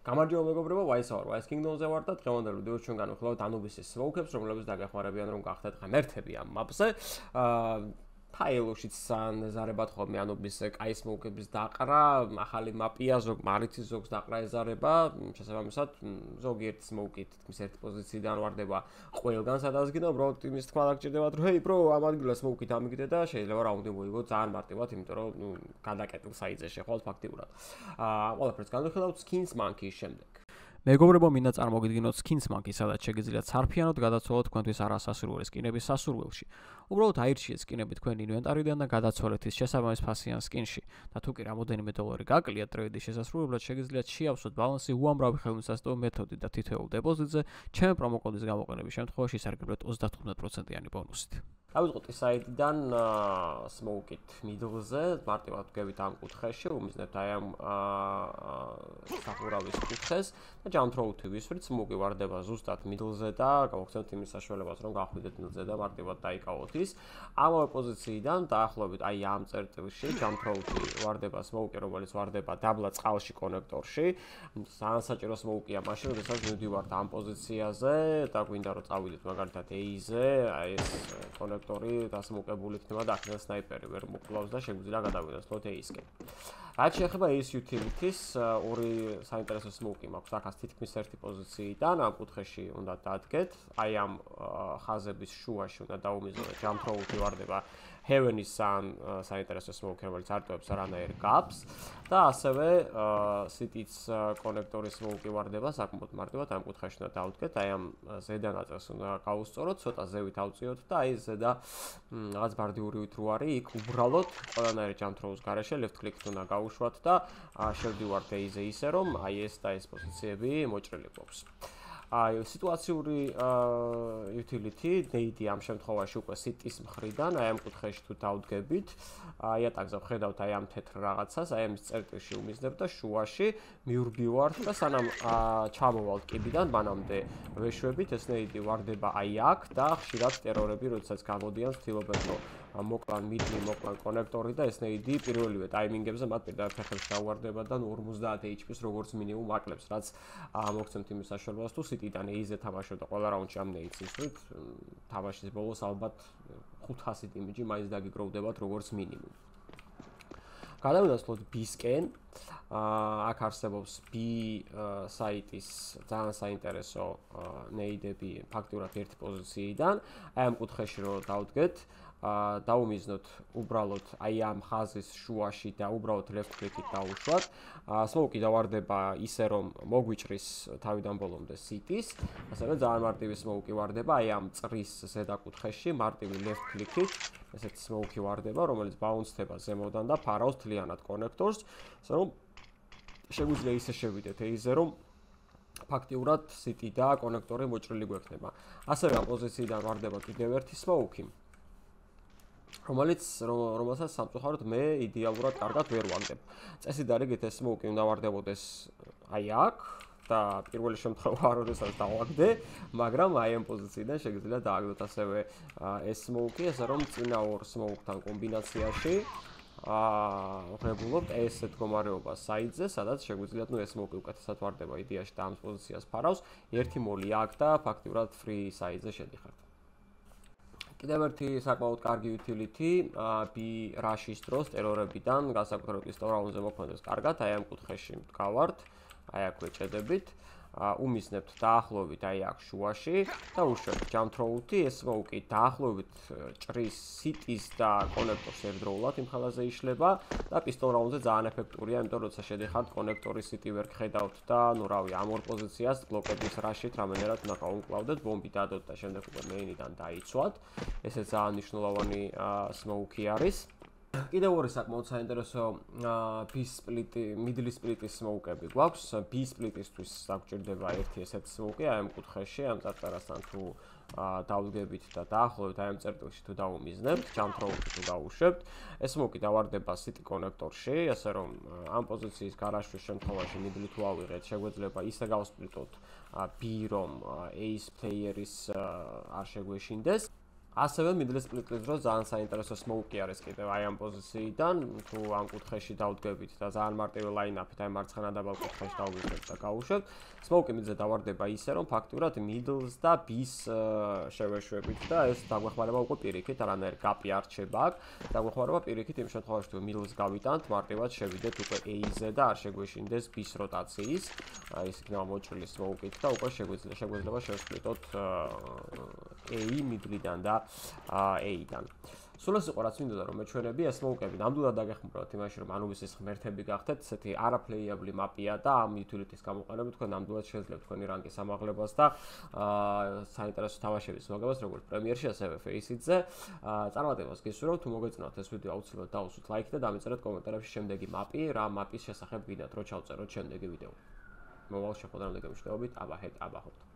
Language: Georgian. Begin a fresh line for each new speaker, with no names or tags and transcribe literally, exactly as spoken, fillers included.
გამარჯობა მეგობრებო, ვაისაურ Wise Kingdom-ზე ვარ და დღევანდელ ვიდეოში ჩვენ განვიხილავთ Anubis-ის smoke-ებს, რომლებიც დაგეხმარებიან რომ გახდეთ ღმერთები ამ map-ზე. აა ფაილოშიც ზარებად ხოლმე Anubis-ზე კაი smoke-ების დაყრა, ახალი map-ია, ზოგ მარიცის ზოგს დაყრა ეზარება, შესაბამისად ზოგიერთ smoke-ით თითქმის ერთი პოზიციიდან ვარდება ყველგან სადაც გინდა, უბრალოდ იმის თქმა დაგჭირდებათ, რომ ჰეი bro, ამ ადგილას smoke-ით ამიგდე და შეიძლება რაუნდი მოიგო ძალიან მარტივად, იმიტომ რომ ნუ გადაკეტილ საიძე შეხვალთ ფაქტიურად. აა ყველაფერს განვიხილავთ Skins Monkey-ის შემდეგ.
მეგობრებო, მინდა წარმოგიდგინოთ Skins Monkey, სადაც შეგიძლიათ სარფიანოდ გადაცვალოთ თქვენთვის არასასურველი სკინების სასურველში. უბრალოდ აირჩიეთ სკინები თქვენ ინვენტარიდან და გადაცვალეთ ის შესაბამის ფასიან სკინში. და თუ კი რამოდენიმე დოლარი გაკლიათ ტრეიდის შესასრულებლად, შეგიძლიათ შეავსოთ ბალანსი უამრავი ხელმისაწვდომი მეთოდით და თითოეულ დეპოზიტზე ჩემი პრომოკოდის გამოყენების შემთხვევაში ისარგებლეთ ოცდათხუთმეტ პროცენტიანი ბონუსით.
დავიწყოთ ის საიტიდან smoke-ით middle-ზე, მარტივად ვგებით ამ კუთხეში, უმიზნებთ აი ამ სახურავის კუთხეს და jump throw-ი ვისვრით, smoke-ი ვარდება ზუსტად middle-ზე და გავხსენებთ იმის საშუალებას, რომ გავხვიდეთ middle-ზე და მარტივად დაიკავოთ ის. ამავე პოზიციიდან დაახლოებით აი ამ წერტილში jump throw-ი ვარდება smoke-ი, რომელიც ვარდება დაბლა წყალში კონექტორში. ძალიან საჭირო smoke-ია მაშინ, როდესაც მივდივართ ამ პოზიციაზე და გვინდა რომ წავიდეთ მაგალითად A-ზე, აი ეს კონექტორი დასმოკებული იქნება და აქედან სნაიპერი ვერ მოკლავს და შეგვიძლია გადავიდეთ A-ისკენ. რაც შეეხება A-ის utility-ს, ორი საინტერესო smoke-ი მაქვს აქაც თითქმის ერთი პოზიციიდან, ამ კუთხეში უნდა დადგეთ, აი ამ ხაზების შუაში უნდა დაუმიზნოთ jump throw-ი ვარდება Heaven-ის საინტერესო smoke-ი, რომელიც არტოებს არანაირ gaps და ასევე City-ს კონექტორის smoke-ი ვარდება საკმაოდ მარტივად ამ კუთხეში უნდა დავდგეთ, აი ამ ზედა ნაწილს უნდა გავუსწოროთ, ცოტა ზევით ავწიოთ და აი ზედა რაღაც ბარდიურივით რო არის, იქ უბრალოდ ყველანაირი jump throw-ის გარეშე left click-ით უნდა გავუშვათ და შევდივართ A-ზე ისე რომ აი ეს და ეს პოზიციები მოჭრილი გვაქვს. აი სიტუაციური utility date ამ შემთხვევაში უკვე City-ის მხრიდან, აი ამ კუთხეში თუ დავდგებით, იატაკზე ვხედავთ აი ამ თეთრ რაღაცას, აი ამის წერტილში უმიზნებ და შუაში მივრბივართ და სანამ ჩამოვალთ კიბიდან, მანამდე ვეშვებით, ეს ნეიდი ვარდება აი აქ და ხშირად ტერორები, როდესაც გამოდიან, ვთილობენ რომ მოკლან მიდლი, მოკლან კონექტორი და ეს ნეიდი პირველივე ტაიმინგებზე მათ პირდაპირ ფეხებს დაუვარდება და ორმოცდაათ H P-ს როგორც მინიმუმ აკლებს, რაც მოგცემთ იმის საშუალებას თუ City-დან A-ზე თამაშობ და ყველა რაუნდში ამ ნეიდს ისვრით, თამაშის ბოლოს ალბათ ხუთასი იმიჯი მაინც დაგიგროვდებათ როგორც მინიმუმ. გადავიდეთ B-სკენ. აქ არსებობს B საიტის ძალიან საინტერესო ნეიდები ფაქტიურად ერთი პოზიციიდან. აი ამ კუთხეში რო დავდგეთ, დაუმიზნოთ უბრალოდ აი ამ ხაზის შუაში და უბრალოდ left click-ით დავუშვათ. smoke-ი დავარდება ისე რომ მოგვიჭრის თავიდან ბოლომდე City-ს, ასევე ძალიან მარტივი smoke-ი ვარდება აი ამ წრის ზედა კუთხეში, მარტივი left click-ით, ესეთი smoke-ი ვარდება, რომელიც bounce-დება ზემოდან და ფარავს თლიანად კონექტორს, ასე რომ შეგვიძლია ისე შევიდეთ A-ზე რომ ფაქტიურად City და კონექტორი მოჭრილი გვექნება. ასევე ამ პოზიციიდან ვარდება კიდევ ერთი smoke-ი, რომელიც რომელსაც სამწუხაროდ მე იდეალურად კარგად ვერ ვაგდებ. წესით არიგეთ ეს smoke-ი უნდა ვარდებოდეს აი აქ და პირველი შემთხვევა არ როდესაც დავაგდე, მაგრამ აი ამ პოზიციიდან შეგიძლია დააგდოთ ასევე ეს smoke-ი, ასე რომ წინა ორ smoke-თან კომბინაციაში აა ვღებულობთ ესეთ მდგომარეობას საიტზე, სადაც შეგვიძლიათ ნუ ეს smoke-ი უკეთესად ვარდება იდეაში და ამ პოზიციას ფარავს, ერთი მოლი აქ და ფაქტიურად free საიტზე შედიხართ. კიდევ ერთი საკმაოდ კარგი utility B rush-ის დროს ტერორებიდან განსაკუთრებით pistol round-ზე მოქმედებს კარგად, აი ამ კუთხეში მდგავართ, აი აქ ვეჭედებით, უმიზნებთ დაახლოებით აი აქ შუაში და უშვებთ jump throw-ი, ეს smoke-ი დაახლოებით ჭრის City-ს და კონექტორს ერთდროულად იმ ხალაზე იშლება და pistol round-ზე ძალიან ეფექტურია, იმიტომ რომ როცა შედიხართ კონექტორი City ვერ გხედავთ და ნუ რავი, ამ ორ პოზიციას ბლოკების rush-ით რამენერად უნდა გაუმკლავდეთ, ბომბი დადოთ და შემდეგ უკვე main-დან დაიცვათ. ესე ძალიან მნიშვნელოვანი smoke-ი არის. კიდევ ორი საკმაოდ საინტერესო B split-ი, middle split-ის smoke-ები გვაქვს. B split-ისთვის დაგჭირდება ერთი ესეთი smoke-ი, აი ამ კუთხეში, ამ წარწერასთან თუ დავდგებით და დაახლოებით აი ამ წერტილში თუ დაუმიზნებთ, jump throw-ით თუ დავუშვებთ, ეს smoke-ი დავარდება City კონექტორში, ასე რომ ამ პოზიციის გარაშვის შემთხვევაში middle-ი თუ ავიღეთ, შეგვეძლება ისე გავსპლიტოთ B, რომ A-ის player-ის არ შეგვეშინდეს. ასევე middle split-ის დროს ძალიან საინტერესო smoke-ი არის კიდევ აი ამ პოზიციიდან, თუ ამ კუთხეში დავდგებით და ძალიან მარტივი line-up-ით აი მარცხენა დაბალ კუთხეში დავგვიწყებთ და გავუშვებთ. Smoke-ი მიდზე დავარდება ისე, რომ ფაქტურად middle-ს და B-ს შევეშვებით და ეს დაგვეხმარება უკვე პირიქით, არანაირ გაპი არ რჩება აქ. დაგვეხმარება პირიქით იმ შემთხვევაში, თუ middle-ს გავიტანთ, მარტივად შევიდეთ უკვე A-ზე და არ შეგვეშინდეს B-ს როტაციის. აი ეს იქნება მოჭრილი smoke-ით და უკვე შეგვიძლია შეგვიძლია შევსპლიტოთ A middle-დან და A-დან. სულ ეს იყო რაც მინდოდა რომ მეჩვენები, ეს smoke-ები ნამდვილად დაგეხმაროთ იმაში, რომ ანუბისის ღმერთები გახდეთ, ესეთი არაფლეიაბლი მაპია და ამ utility-ის გამოყენებით თქვენ ნამდვილად შეძლებთ თქვენი რანკის ამაღლებას და საინტერესო თამაშების მოგებას, როგორც პრემიერში, ასევე Face-ზე. წარმატებას გისურვებთ, თუ მოგეწონათ ეს ვიდეო, აუცილებლად დაუსვით ლაიქ და დამეწერეთ კომენტარებში შემდეგი მაპი, რა მაპის შესახებ გინდათ, რომ ჩავწეროთ შემდეგი ვიდეო. მომავალ შეხვედრამდე გემშვიდობით, აბა ჰეთ, აბა ჰოთ.